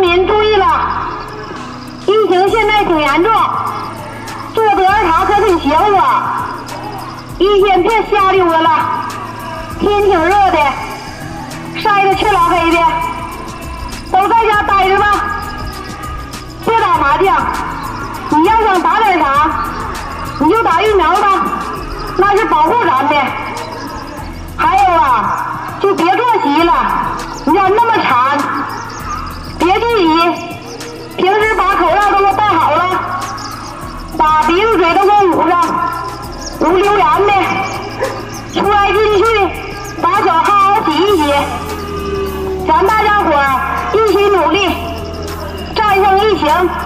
民注意了，疫情现在挺严重，坐得儿茶可挺邪乎啊！一天别瞎溜达了，天挺热的，晒得黢老黑的，都在家待着吧，别打麻将。你要想打点啥，你就打疫苗吧，那是保护咱的。还有啊，就别坐席了，人那么馋，别聚集，平时把口罩都给我戴好了，把鼻子嘴都给我捂上，无流言的，出来进去把脚好好洗一洗。咱大家伙儿一起努力，战胜疫情。